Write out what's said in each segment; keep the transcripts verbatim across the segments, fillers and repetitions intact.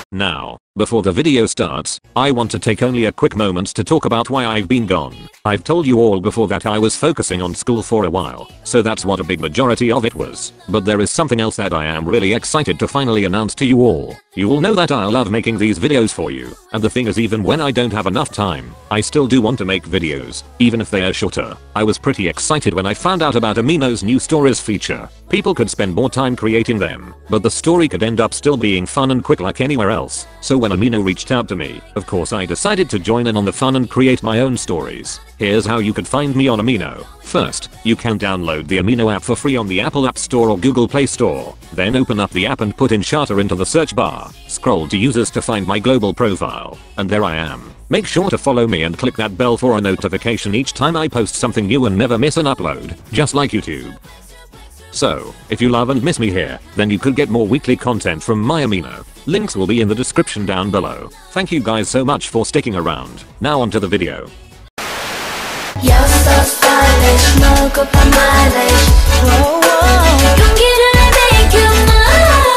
Now, before the video starts, I want to take only a quick moment to talk about why I've been gone. I've told you all before that I was focusing on school for a while, so that's what a big majority of it was. But there is something else that I am really excited to finally announce to you all. You all know that I love making these videos for you, and the thing is, even when I don't have enough time, I still do want to make videos, even if they are shorter. I was pretty excited when I found out about Amino's new stories feature. People could spend more time creating them, but the story could end up still being fun and quick like anywhere else. So when Amino reached out to me, of course I decided to join in on the fun and create my own stories. Here's how you could find me on Amino. First, you can download the Amino app for free on the Apple App Store or Google Play Store. Then open up the app and put in Charter into the search bar. Scroll to users to find my global profile. And there I am. Make sure to follow me and click that bell for a notification each time I post something new and never miss an upload, just like YouTube. So, if you love and miss me here, then you could get more weekly content from my Amino. Links will be in the description down below. Thank you guys so much for sticking around. Now onto the video. You're so stylish, no go by mileage. Whoa, whoa. 용기를 make you mine.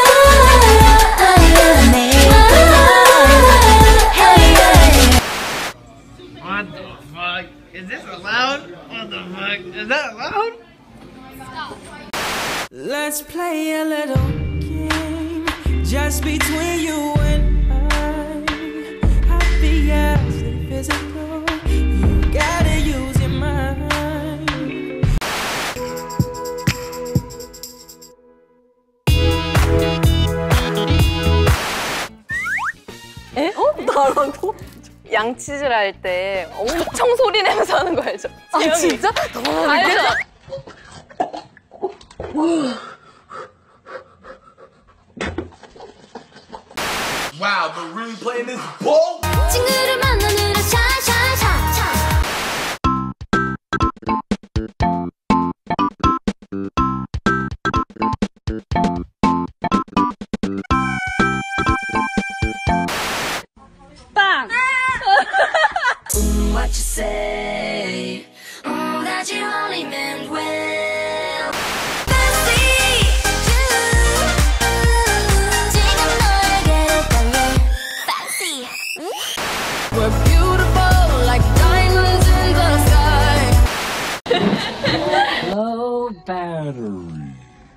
What the fuck? Is this allowed? What the fuck? Is that allowed? Stop. Let's play a little game just between you and I. Happy as and physical. You gotta use your mind. 에? 어? 나라고? 양치질 할 때 엄청 소리 내면서 하는 거 알죠? 아 진짜? 알죠? Wow, but really playing this ball? 친구를 만나느라 샤샤샤샤. 빵! What you say? Oh, that you only meant well. Fancy you. 지금 너에게로 달래. Fancy. We're beautiful like diamonds in the sky. Low battery.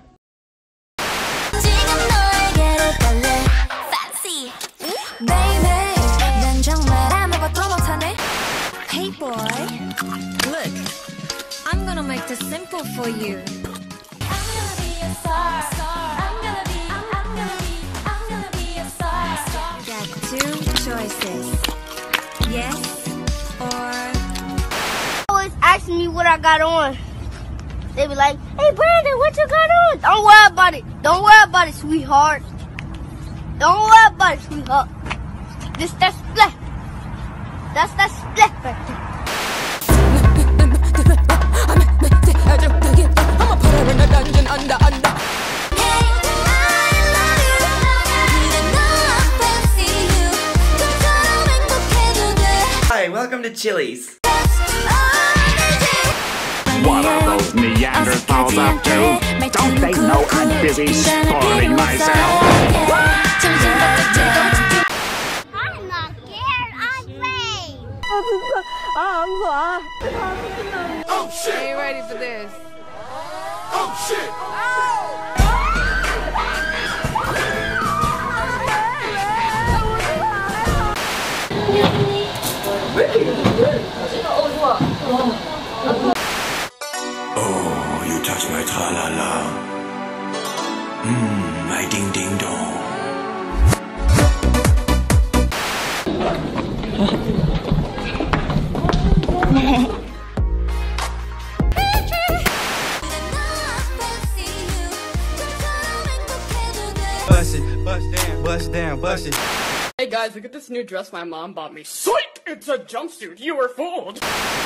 지금 너에게로 달래. Fancy. Baby, 난 정말 아무것도 못하네. Hey boy, look, I'm gonna make this simple for you. I'm gonna be a star, star. I'm gonna be, I'm gonna be, I'm gonna be a star, star. You got two choices, yes or. Always asking me what I got on. They be like, "Hey Brandon, what you got on?" Don't worry about it. Don't worry about it, sweetheart. Don't worry about it, sweetheart. This that split. That's that split right there. I'ma put her in a dungeon under under. Hey, I love you. even though I fancy you. 그처럼 행복해도 돼. Hi, welcome to Chili's. What are those Neanderthals up to? Don't they know I'm busy spoiling myself? I'm not scared. I'm brave. 아 진짜 아 안 좋아. Oh shit! Are you ready for this? Oh shit! Oh, you touch my tra-la-la. Mmm, my ding-ding-dong. Bust it, bust down, bust down, bust it. Hey guys, look at this new dress my mom bought me. Psych! It's a jumpsuit. You were fooled.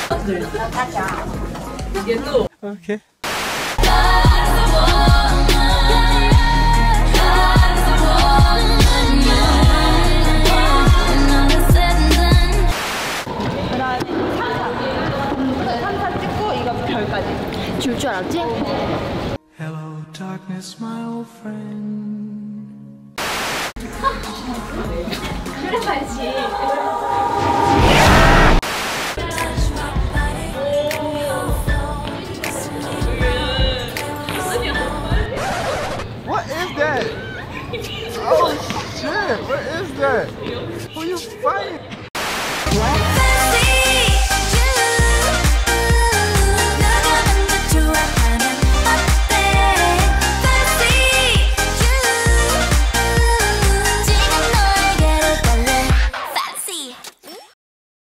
Okay. 줄 줄 알았지? Hello, darkness, my old friend. 그래 봐야지.